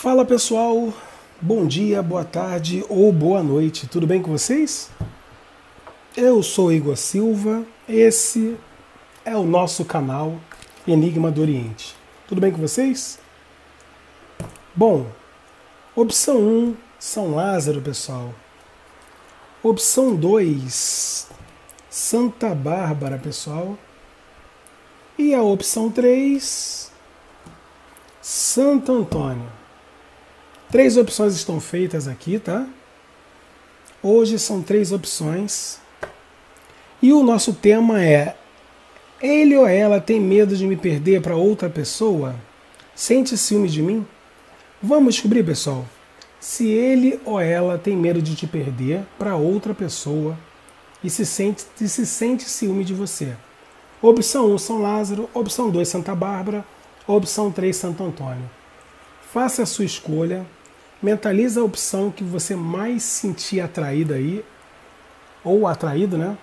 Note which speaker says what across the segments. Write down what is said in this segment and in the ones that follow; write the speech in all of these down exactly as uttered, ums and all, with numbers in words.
Speaker 1: Fala pessoal, bom dia, boa tarde ou boa noite, tudo bem com vocês? Eu sou Igor Silva, esse é o nosso canal Enigma do Oriente. Tudo bem com vocês? Bom, opção um, São Lázaro, pessoal. Opção dois, Santa Bárbara, pessoal. E a opção três, Santo Antônio. Três opções estão feitas aqui, tá? Hoje são três opções. E o nosso tema é: ele ou ela tem medo de me perder para outra pessoa? Sente ciúme de mim? Vamos descobrir, pessoal, se ele ou ela tem medo de te perder para outra pessoa e se sente, e se sente ciúme de você. Opção um, São Lázaro. Opção dois, Santa Bárbara. Opção três, Santo Antônio. Faça a sua escolha. Mentaliza a opção que você mais sentir atraída aí, ou atraído, né?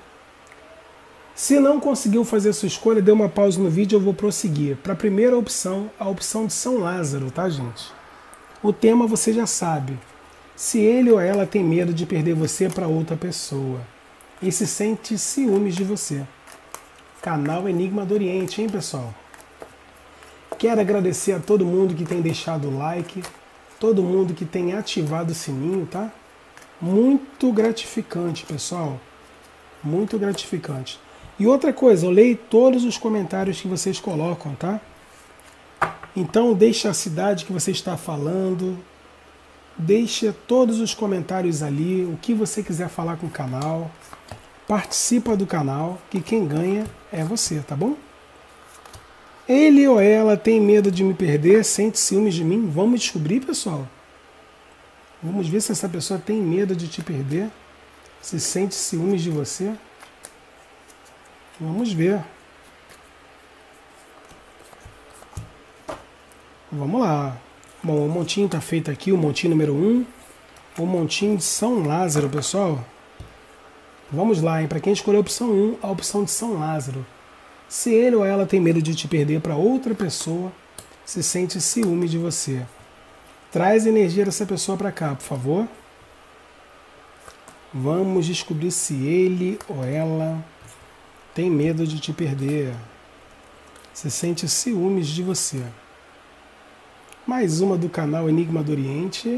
Speaker 1: Se não conseguiu fazer a sua escolha, dê uma pausa no vídeo e eu vou prosseguir. Para a primeira opção, a opção de São Lázaro, tá, gente? O tema você já sabe. Se ele ou ela tem medo de perder você para outra pessoa e se sente ciúmes de você. Canal Enigma do Oriente, hein, pessoal? Quero agradecer a todo mundo que tem deixado o like, todo mundo que tem ativado o sininho, tá? Muito gratificante, pessoal. Muito gratificante. E outra coisa, eu leio todos os comentários que vocês colocam, tá? Então deixa a cidade que você está falando, deixa todos os comentários ali, o que você quiser falar com o canal. Participa do canal, que quem ganha é você, tá bom? Ele ou ela tem medo de me perder, sente ciúmes de mim? Vamos descobrir, pessoal. Vamos ver se essa pessoa tem medo de te perder, se sente ciúmes de você. Vamos ver. Vamos lá. Bom, o montinho está feito aqui, o montinho número um. O montinho de São Lázaro, pessoal. Vamos lá, hein? Para quem escolheu a opção um, a opção de São Lázaro. Se ele ou ela tem medo de te perder para outra pessoa, se sente ciúme de você. Traz a energia dessa pessoa para cá, por favor. Vamos descobrir se ele ou ela tem medo de te perder. Se sente ciúmes de você. Mais uma do canal Enigma do Oriente.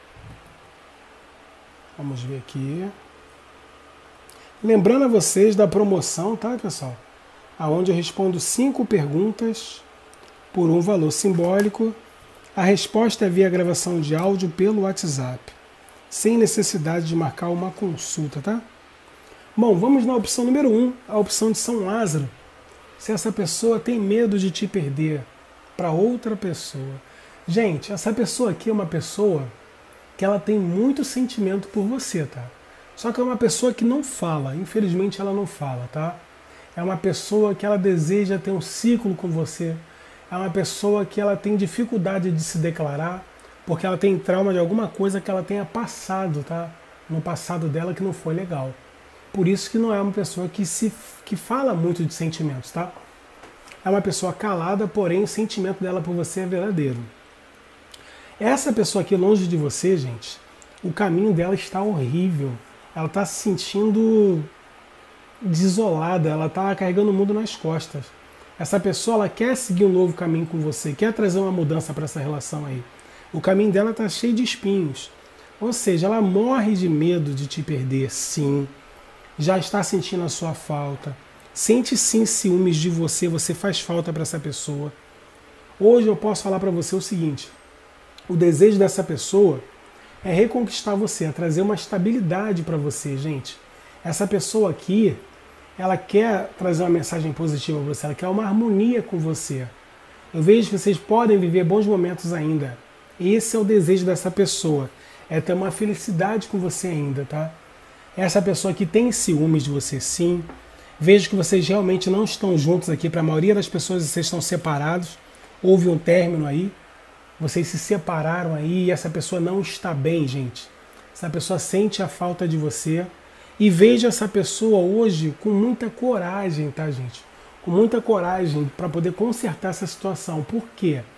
Speaker 1: Vamos ver aqui. Lembrando a vocês da promoção, tá, pessoal? Onde eu respondo cinco perguntas por um valor simbólico. A resposta é via gravação de áudio pelo WhatsApp, sem necessidade de marcar uma consulta, tá? Bom, vamos na opção número um, a opção de São Lázaro. Se essa pessoa tem medo de te perder para outra pessoa. Gente, essa pessoa aqui é uma pessoa que ela tem muito sentimento por você, tá? Só que é uma pessoa que não fala, infelizmente ela não fala, tá? É uma pessoa que ela deseja ter um ciclo com você. É uma pessoa que ela tem dificuldade de se declarar, porque ela tem trauma de alguma coisa que ela tenha passado, tá? No passado dela que não foi legal. Por isso que não é uma pessoa que, se, que fala muito de sentimentos, tá? É uma pessoa calada, porém o sentimento dela por você é verdadeiro. Essa pessoa aqui longe de você, gente, o caminho dela está horrível. Ela está se sentindo desolada, ela está carregando o mundo nas costas. Essa pessoa ela quer seguir um novo caminho com você, quer trazer uma mudança para essa relação aí. O caminho dela está cheio de espinhos. Ou seja, ela morre de medo de te perder, sim. Já está sentindo a sua falta. Sente sim ciúmes de você, você faz falta para essa pessoa. Hoje eu posso falar para você o seguinte: o desejo dessa pessoa é reconquistar você, é trazer uma estabilidade para você, gente. Essa pessoa aqui, ela quer trazer uma mensagem positiva para você, ela quer uma harmonia com você. Eu vejo que vocês podem viver bons momentos ainda. Esse é o desejo dessa pessoa, é ter uma felicidade com você ainda, tá? Essa pessoa que tem ciúmes de você, sim. Vejo que vocês realmente não estão juntos aqui, para a maioria das pessoas vocês estão separados, houve um término aí, vocês se separaram aí e essa pessoa não está bem, gente. Essa pessoa sente a falta de você. E veja essa pessoa hoje com muita coragem, tá, gente? Com muita coragem para poder consertar essa situação. Por quê?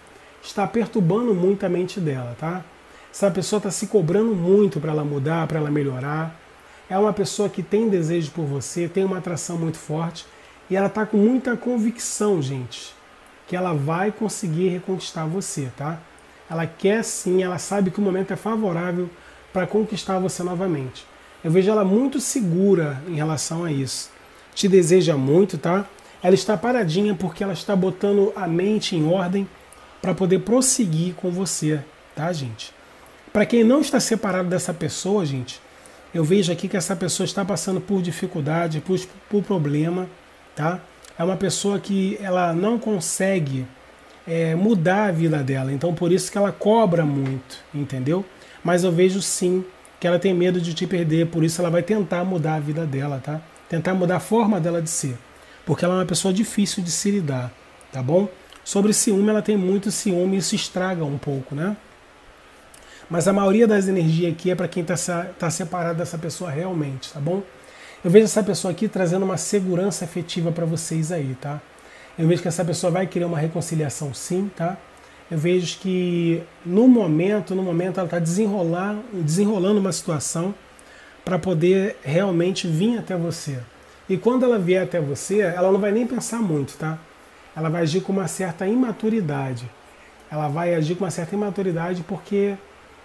Speaker 1: está perturbando muito a mente dela, tá? Essa pessoa está se cobrando muito para ela mudar, para ela melhorar. É uma pessoa que tem desejo por você, tem uma atração muito forte e ela está com muita convicção, gente, que ela vai conseguir reconquistar você, tá? Ela quer sim, ela sabe que o momento é favorável para conquistar você novamente. Eu vejo ela muito segura em relação a isso. Te deseja muito, tá? Ela está paradinha porque ela está botando a mente em ordem para poder prosseguir com você, tá, gente? Para quem não está separado dessa pessoa, gente, eu vejo aqui que essa pessoa está passando por dificuldade, por, por problema, tá? É uma pessoa que ela não consegue é, mudar a vida dela, então por isso que ela cobra muito, entendeu? Mas eu vejo sim que ela tem medo de te perder, por isso ela vai tentar mudar a vida dela, tá? Tentar mudar a forma dela de ser, porque ela é uma pessoa difícil de se lidar, tá bom? Sobre ciúme, ela tem muito ciúme e isso estraga um pouco, né? Mas a maioria das energias aqui é para quem está tá separado dessa pessoa realmente, tá bom? Eu vejo essa pessoa aqui trazendo uma segurança afetiva para vocês aí, tá? Eu vejo que essa pessoa vai querer uma reconciliação sim, tá? Eu vejo que no momento, no momento ela está desenrolar, desenrolando uma situação para poder realmente vir até você. E quando ela vier até você, ela não vai nem pensar muito, tá? Ela vai agir com uma certa imaturidade. Ela vai agir com uma certa imaturidade porque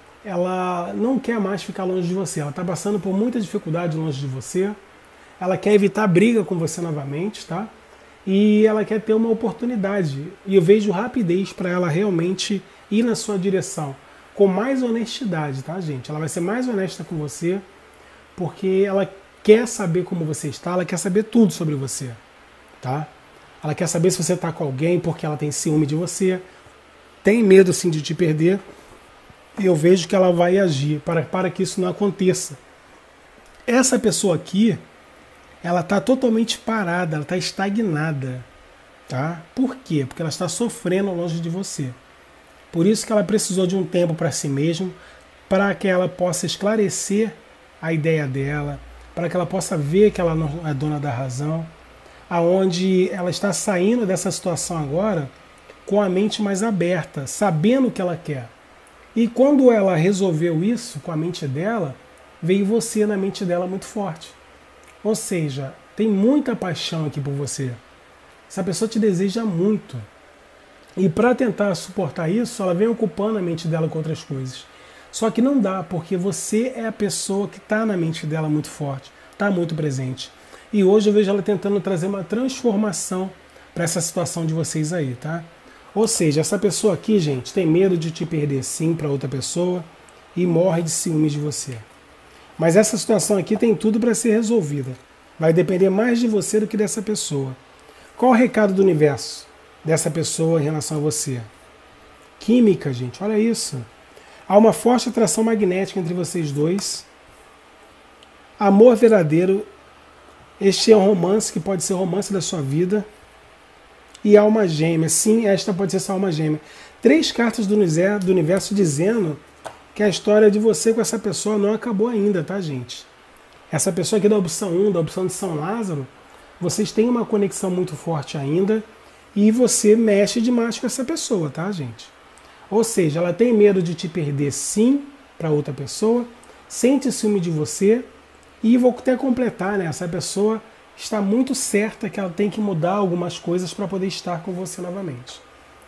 Speaker 1: ela não quer mais ficar longe de você. Ela está passando por muita dificuldade longe de você. Ela quer evitar briga com você novamente, tá? E ela quer ter uma oportunidade. E eu vejo rapidez para ela realmente ir na sua direção. Com mais honestidade, tá, gente? Ela vai ser mais honesta com você porque ela quer saber como você está, ela quer saber tudo sobre você, tá? Ela quer saber se você está com alguém porque ela tem ciúme de você, tem medo sim de te perder. E eu vejo que ela vai agir para, para que isso não aconteça. Essa pessoa aqui, ela está totalmente parada, ela está estagnada. Tá? Por quê? Porque ela está sofrendo longe de você. Por isso que ela precisou de um tempo para si mesma, para que ela possa esclarecer a ideia dela, para que ela possa ver que ela não é dona da razão, aonde ela está saindo dessa situação agora com a mente mais aberta, sabendo o que ela quer. E quando ela resolveu isso com a mente dela, veio você na mente dela muito forte. Ou seja, tem muita paixão aqui por você. Essa pessoa te deseja muito. E para tentar suportar isso, ela vem ocupando a mente dela com outras coisas. Só que não dá, porque você é a pessoa que está na mente dela muito forte, está muito presente. E hoje eu vejo ela tentando trazer uma transformação para essa situação de vocês aí, tá? Ou seja, essa pessoa aqui, gente, tem medo de te perder sim para outra pessoa e morre de ciúmes de você. Mas essa situação aqui tem tudo para ser resolvida. Vai depender mais de você do que dessa pessoa. Qual o recado do universo dessa pessoa em relação a você? Química, gente, olha isso. Há uma forte atração magnética entre vocês dois. Amor verdadeiro. Este é um romance que pode ser o romance da sua vida. E alma gêmea. Sim, esta pode ser sua alma gêmea. Três cartas do universo dizendo que a história de você com essa pessoa não acabou ainda, tá, gente? Essa pessoa aqui da opção um, da opção de São Lázaro, vocês têm uma conexão muito forte ainda e você mexe demais com essa pessoa, tá, gente? Ou seja, ela tem medo de te perder sim para outra pessoa, sente ciúme de você e vou até completar, né? Essa pessoa está muito certa que ela tem que mudar algumas coisas para poder estar com você novamente.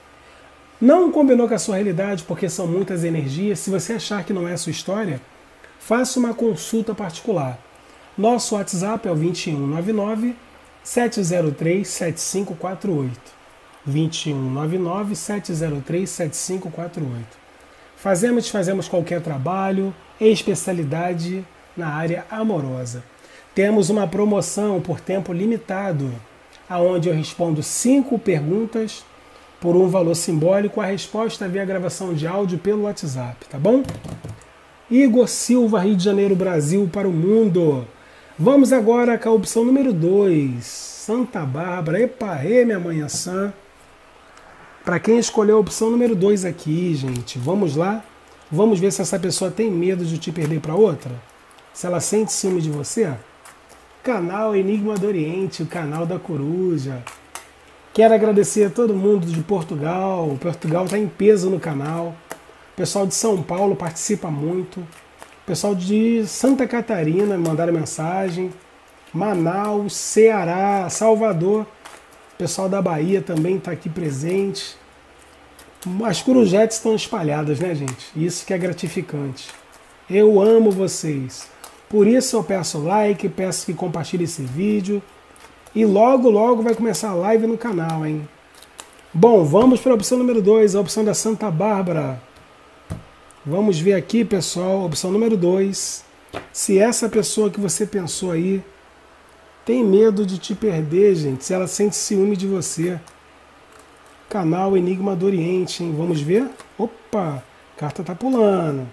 Speaker 1: Não combinou com a sua realidade porque são muitas energias. Se você achar que não é a sua história, faça uma consulta particular. Nosso WhatsApp é o vinte e um nove nove, sete zero três, sete cinco quatro oito. vinte e um nove nove, sete zero três, sete cinco quatro oito. Fazemos, fazemos qualquer trabalho, especialidade na área amorosa. Temos uma promoção por tempo limitado, onde eu respondo cinco perguntas por um valor simbólico, a resposta via gravação de áudio pelo WhatsApp, tá bom? Igor Silva, Rio de Janeiro, Brasil, para o mundo. Vamos agora com a opção número dois, Santa Bárbara. Epa, e minha manhã sã. Para quem escolheu a opção número dois aqui, gente, vamos lá? Vamos ver se essa pessoa tem medo de te perder para outra? Se ela sente ciúme de você? Canal Enigma do Oriente, o canal da coruja. Quero agradecer a todo mundo de Portugal. Portugal está em peso no canal. O pessoal de São Paulo participa muito. O pessoal de Santa Catarina me mandaram mensagem. Manaus, Ceará, Salvador. O pessoal da Bahia também está aqui presente. As corujetes estão espalhadas, né, gente? Isso que é gratificante. Eu amo vocês. Por isso eu peço like, peço que compartilhe esse vídeo. E logo, logo vai começar a live no canal, hein? Bom, vamos para a opção número dois, a opção da Santa Bárbara. Vamos ver aqui, pessoal, opção número dois. Se essa pessoa que você pensou aí tem medo de te perder, gente, se ela sente ciúme de você. Canal Enigma do Oriente, hein? Vamos ver? Opa, a carta tá pulando.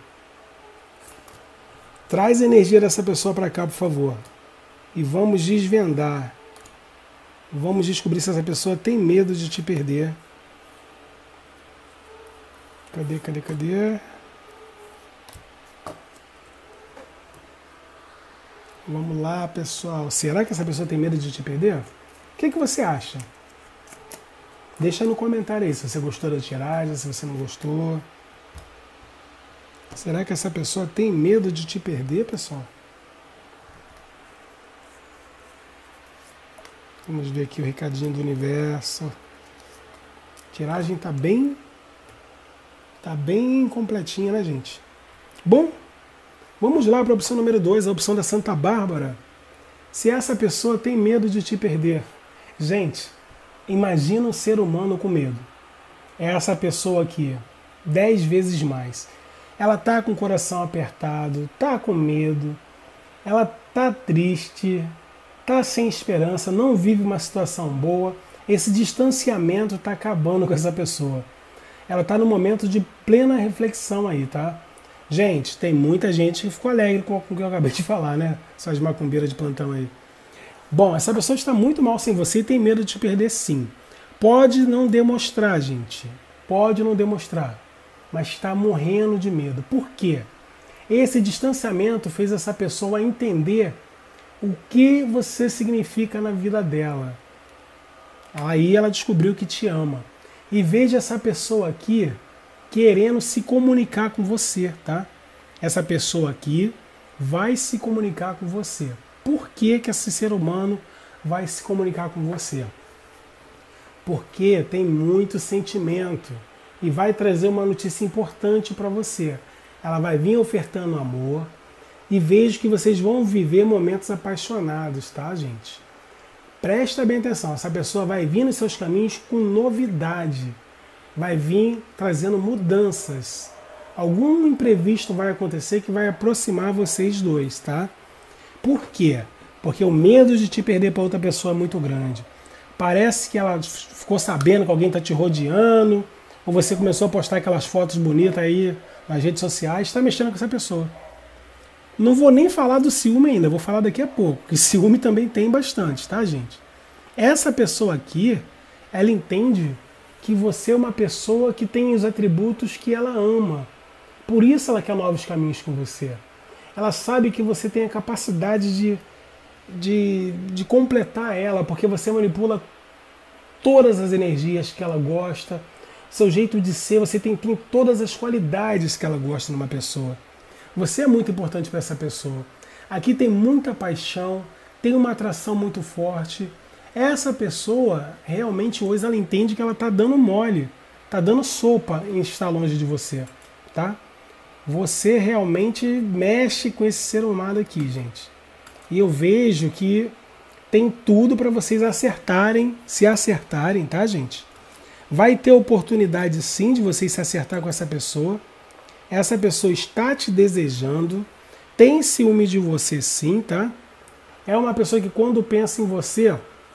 Speaker 1: Traz a energia dessa pessoa para cá, por favor. E vamos desvendar. Vamos descobrir se essa pessoa tem medo de te perder. Cadê, cadê, cadê? Vamos lá, pessoal. Será que essa pessoa tem medo de te perder? O que, que você acha? Deixa no comentário aí se você gostou da tiragem, se você não gostou. Será que essa pessoa tem medo de te perder, pessoal? Vamos ver aqui o recadinho do universo. A tiragem tá bem, tá bem completinha, né, gente? Bom, vamos lá para a opção número dois, a opção da Santa Bárbara. Se essa pessoa tem medo de te perder. Gente, imagina um ser humano com medo. É essa pessoa aqui, dez vezes mais. Ela tá com o coração apertado, tá com medo, ela tá triste, tá sem esperança, não vive uma situação boa. Esse distanciamento tá acabando com essa pessoa. Ela tá no momento de plena reflexão aí, tá? Gente, tem muita gente que ficou alegre com o que eu acabei de falar, né? Essas macumbeiras de plantão aí. Bom, essa pessoa está muito mal sem você e tem medo de te perder, sim. Pode não demonstrar, gente. Pode não demonstrar. Mas está morrendo de medo. Por quê? Esse distanciamento fez essa pessoa entender o que você significa na vida dela. Aí ela descobriu que te ama. E veja essa pessoa aqui querendo se comunicar com você, tá? Essa pessoa aqui vai se comunicar com você. Por que que esse ser humano vai se comunicar com você? Porque tem muito sentimento e vai trazer uma notícia importante para você. Ela vai vir ofertando amor e vejo que vocês vão viver momentos apaixonados, tá, gente? Presta bem atenção, essa pessoa vai vir nos seus caminhos com novidade, vai vir trazendo mudanças. Algum imprevisto vai acontecer que vai aproximar vocês dois, tá? Por quê? Porque o medo de te perder para outra pessoa é muito grande. Parece que ela ficou sabendo que alguém está te rodeando, ou você começou a postar aquelas fotos bonitas aí nas redes sociais, está mexendo com essa pessoa. Não vou nem falar do ciúme ainda, vou falar daqui a pouco, que ciúme também tem bastante, tá, gente? Essa pessoa aqui, ela entende que você é uma pessoa que tem os atributos que ela ama. Por isso ela quer novos caminhos com você. Ela sabe que você tem a capacidade de, de, de completar ela, porque você manipula todas as energias que ela gosta, seu jeito de ser, você tem, tem todas as qualidades que ela gosta numa pessoa. Você é muito importante para essa pessoa. Aqui tem muita paixão, tem uma atração muito forte. Essa pessoa, realmente hoje, ela entende que ela está dando mole, está dando sopa em estar longe de você, tá? Você realmente mexe com esse ser humano aqui, gente. E eu vejo que tem tudo para vocês acertarem, se acertarem, tá, gente? Vai ter oportunidade, sim, de vocês se acertar com essa pessoa. Essa pessoa está te desejando, tem ciúme de você, sim, tá? É uma pessoa que quando pensa em você,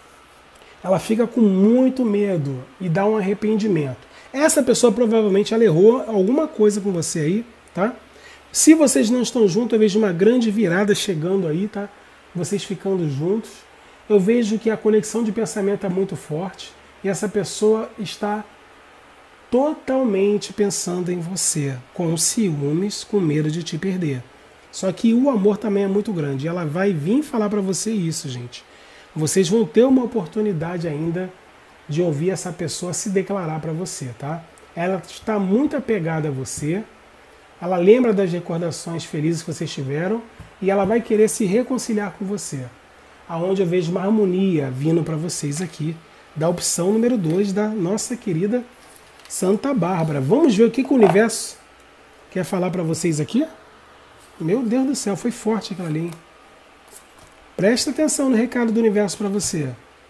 Speaker 1: ela fica com muito medo e dá um arrependimento. Essa pessoa provavelmente ela errou alguma coisa com você aí, tá? Se vocês não estão juntos, eu vejo uma grande virada chegando aí, tá? Vocês ficando juntos. Eu vejo que a conexão de pensamento é muito forte e essa pessoa está totalmente pensando em você, com ciúmes, com medo de te perder. Só que o amor também é muito grande. Ela vai vir falar para você isso, gente. Vocês vão ter uma oportunidade ainda de ouvir essa pessoa se declarar para você, tá? Ela está muito apegada a você, ela lembra das recordações felizes que vocês tiveram e ela vai querer se reconciliar com você. Aonde eu vejo uma harmonia vindo para vocês aqui, da opção número dois da nossa querida Santa Bárbara. Vamos ver o que, que o universo quer falar para vocês aqui? Meu Deus do céu, foi forte aquela ali, hein? Presta atenção no recado do universo para você.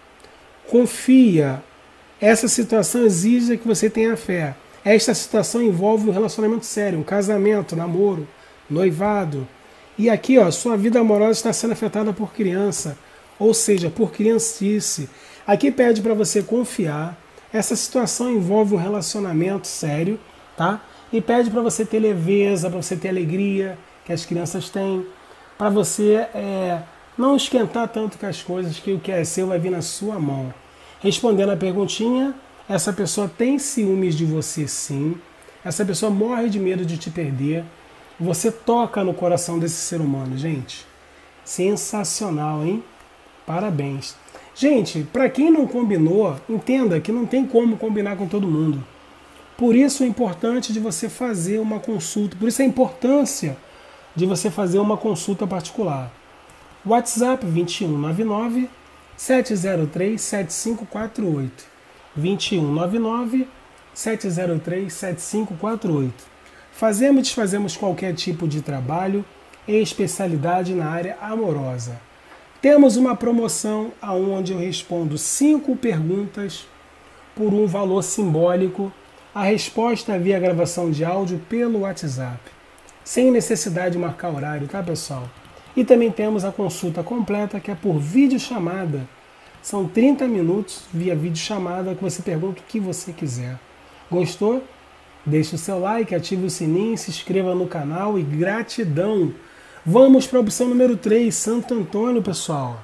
Speaker 1: Confia. Essa situação exige que você tenha fé. Esta situação envolve um relacionamento sério, um casamento, namoro, noivado. E aqui, ó, sua vida amorosa está sendo afetada por criança, ou seja, por criancice. Aqui pede para você confiar. Essa situação envolve um relacionamento sério, tá? E pede para você ter leveza, para você ter alegria que as crianças têm, para você é, não esquentar tanto com as coisas, que o que é seu vai vir na sua mão. Respondendo a perguntinha, essa pessoa tem ciúmes de você sim, essa pessoa morre de medo de te perder, você toca no coração desse ser humano, gente. Sensacional, hein? Parabéns. Gente, para quem não combinou, entenda que não tem como combinar com todo mundo. Por isso é importante de você fazer uma consulta, por isso a importância de você fazer uma consulta particular. WhatsApp vinte e um nove nove, sete zero três, sete cinco quatro oito. vinte e um nove nove, sete zero três, sete cinco quatro oito. Fazemos e desfazemos qualquer tipo de trabalho e especialidade na área amorosa. Temos uma promoção onde eu respondo cinco perguntas por um valor simbólico. A resposta é via gravação de áudio pelo WhatsApp, sem necessidade de marcar horário, tá, pessoal? E também temos a consulta completa, que é por videochamada. São trinta minutos via videochamada que você pergunta o que você quiser. Gostou? Deixe o seu like, ative o sininho, se inscreva no canal e gratidão! Vamos para a opção número três, Santo Antônio, pessoal.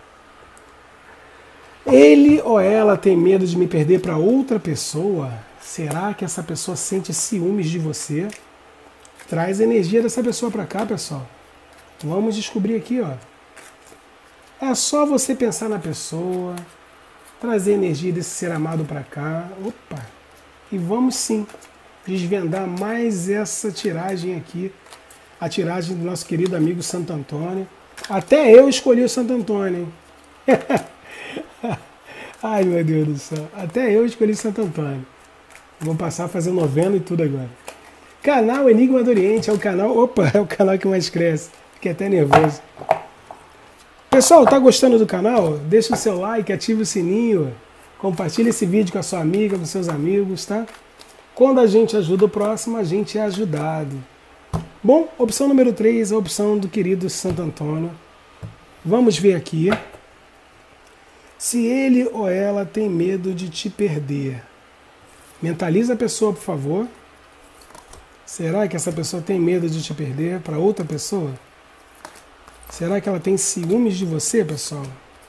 Speaker 1: Ele ou ela tem medo de me perder para outra pessoa? Será que essa pessoa sente ciúmes de você? Traz a energia dessa pessoa para cá, pessoal. Vamos descobrir aqui, ó. É só você pensar na pessoa, trazer a energia desse ser amado para cá. Opa! E vamos sim desvendar mais essa tiragem aqui. A tiragem do nosso querido amigo Santo Antônio. Até eu escolhi o Santo Antônio, hein? Ai, meu Deus do céu. Até eu escolhi Santo Antônio. Vou passar a fazer novena e tudo agora. Canal Enigma do Oriente é o canal... Opa, é o canal que mais cresce. Fiquei até nervoso. Pessoal, tá gostando do canal? Deixa o seu like, ative o sininho. Compartilhe esse vídeo com a sua amiga, com seus amigos, tá? Quando a gente ajuda o próximo, a gente é ajudado. Bom, opção número três, a opção do querido Santo Antônio. Vamos ver aqui. Se ele ou ela tem medo de te perder. Mentaliza a pessoa, por favor. Será que essa pessoa tem medo de te perder para outra pessoa? Será que ela tem ciúmes de você, pessoal?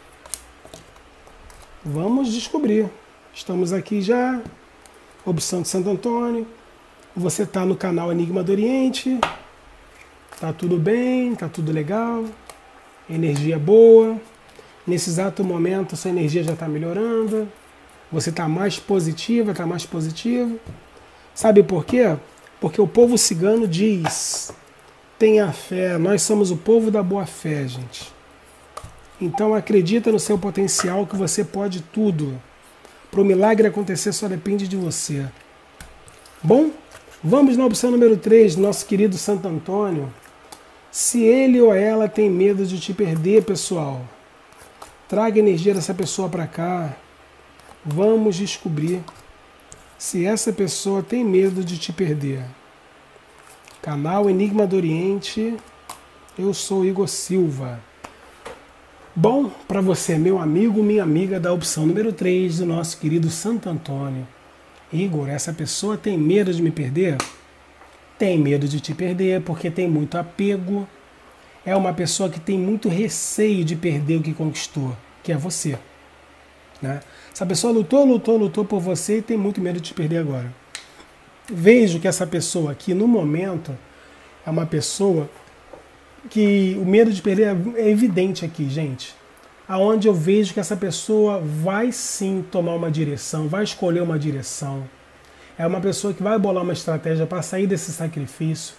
Speaker 1: Vamos descobrir. Estamos aqui já. Opção de Santo Antônio. Você está no canal Enigma do Oriente. Tá tudo bem, tá tudo legal. Energia boa. Nesse exato momento, sua energia já está melhorando. Você está mais positiva, está mais positivo. Sabe por quê? Porque o povo cigano diz: tenha fé, nós somos o povo da boa fé, gente. Então acredita no seu potencial, que você pode tudo. Para o milagre acontecer só depende de você. Bom, vamos na opção número três, nosso querido Santo Antônio. Se ele ou ela tem medo de te perder, pessoal, traga a energia dessa pessoa para cá. Vamos descobrir se essa pessoa tem medo de te perder. Canal Enigma do Oriente, eu sou Igor Silva. Bom, para você, meu amigo, minha amiga, da opção número três do nosso querido Santo Antônio. Igor, essa pessoa tem medo de me perder? Tem medo de te perder porque tem muito apego. É uma pessoa que tem muito receio de perder o que conquistou, que é você. Né? Essa pessoa lutou, lutou, lutou por você e tem muito medo de te perder agora. Vejo que essa pessoa aqui, no momento, é uma pessoa que o medo de perder é evidente aqui, gente. aonde eu vejo que essa pessoa vai sim tomar uma direção, vai escolher uma direção. É uma pessoa que vai bolar uma estratégia para sair desse sacrifício.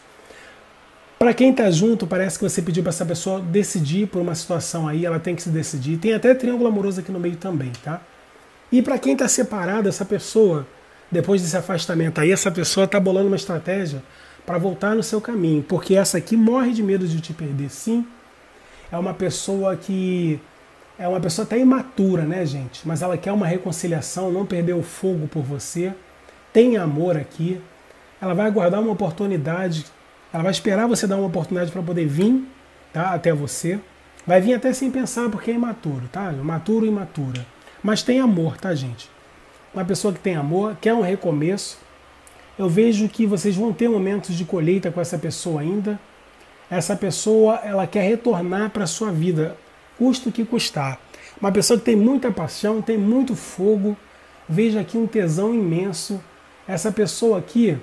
Speaker 1: Para quem está junto, parece que você pediu para essa pessoa decidir por uma situação aí, ela tem que se decidir. Tem até triângulo amoroso aqui no meio também, tá? E para quem está separado, essa pessoa, depois desse afastamento aí, essa pessoa está bolando uma estratégia para voltar no seu caminho, porque essa aqui morre de medo de te perder, sim. É uma pessoa que é uma pessoa até imatura, né, gente? Mas ela quer uma reconciliação, não perder o fogo por você. Tem amor aqui. Ela vai aguardar uma oportunidade. Ela vai esperar você dar uma oportunidade para poder vir, tá, até você. Vai vir até sem pensar, porque é imaturo, tá? Maturo e imatura. Mas tem amor, tá, gente? Uma pessoa que tem amor, quer um recomeço. Eu vejo que vocês vão ter momentos de colheita com essa pessoa ainda. Essa pessoa, ela quer retornar para a sua vida, custa o que custar. Uma pessoa que tem muita paixão, tem muito fogo. Veja aqui um tesão imenso. Essa pessoa aqui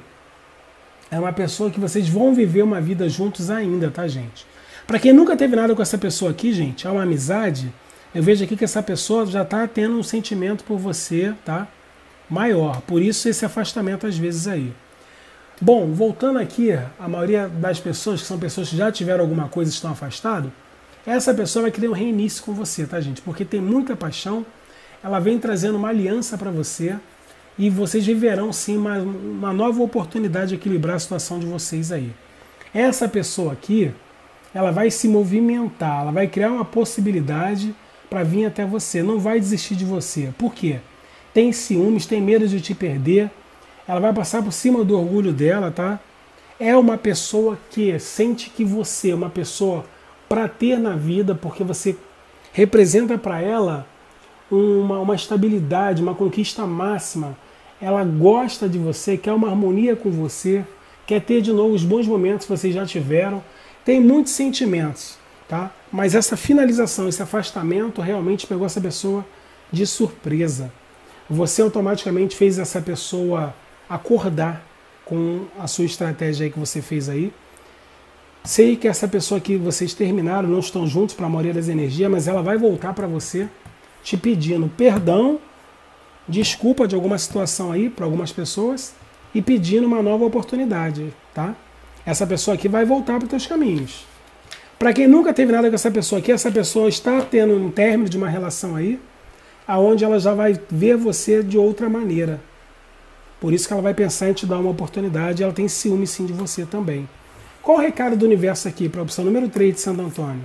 Speaker 1: é uma pessoa que vocês vão viver uma vida juntos ainda, tá, gente? Para quem nunca teve nada com essa pessoa aqui, gente, é uma amizade. Eu vejo aqui que essa pessoa já está tendo um sentimento por você, tá? Maior. Por isso esse afastamento às vezes aí. Bom, voltando aqui, a maioria das pessoas, que são pessoas que já tiveram alguma coisa e estão afastadas, essa pessoa vai querer um reinício com você, tá, gente? Porque tem muita paixão, ela vem trazendo uma aliança para você e vocês viverão, sim, uma, uma nova oportunidade de equilibrar a situação de vocês aí. Essa pessoa aqui, ela vai se movimentar, ela vai criar uma possibilidade para vir até você, não vai desistir de você. Por quê? Tem ciúmes, tem medo de te perder, ela vai passar por cima do orgulho dela, tá? É uma pessoa que sente que você é uma pessoa para ter na vida, porque você representa para ela uma, uma estabilidade, uma conquista máxima. Ela gosta de você, quer uma harmonia com você, quer ter de novo os bons momentos que vocês já tiveram. Tem muitos sentimentos, tá? Mas essa finalização, esse afastamento realmente pegou essa pessoa de surpresa. Você automaticamente fez essa pessoa acordar com a sua estratégia aí que você fez aí. Sei que essa pessoa que vocês terminaram, não estão juntos para a maioria das energias, mas ela vai voltar para você te pedindo perdão, desculpa de alguma situação aí para algumas pessoas e pedindo uma nova oportunidade, tá? Essa pessoa aqui vai voltar para os teus caminhos. Para quem nunca teve nada com essa pessoa aqui, essa pessoa está tendo um término de uma relação aí, aonde ela já vai ver você de outra maneira. Por isso que ela vai pensar em te dar uma oportunidade, ela tem ciúme sim de você também. Qual o recado do universo aqui para a opção número três de Santo Antônio?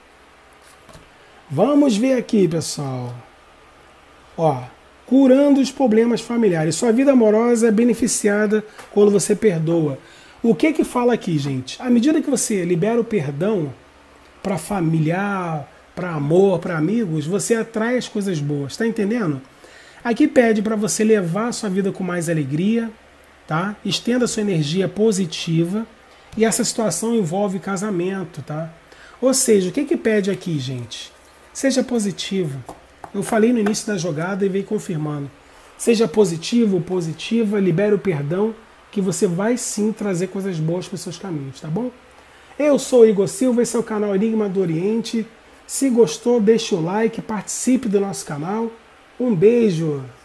Speaker 1: Vamos ver aqui, pessoal. Ó, curando os problemas familiares. Sua vida amorosa é beneficiada quando você perdoa. O que que fala aqui, gente? À medida que você libera o perdão para familiar, para amor, para amigos, você atrai as coisas boas. Tá entendendo? Aqui pede para você levar a sua vida com mais alegria, tá? Estenda a sua energia positiva. E essa situação envolve casamento, tá? Ou seja, o que que pede aqui, gente? Seja positivo. Eu falei no início da jogada e veio confirmando. Seja positivo ou positiva, libere o perdão, que você vai sim trazer coisas boas para os seus caminhos, tá bom? Eu sou o Igor Silva, esse é o canal Enigma do Oriente. Se gostou, deixe o like, participe do nosso canal. Um beijo!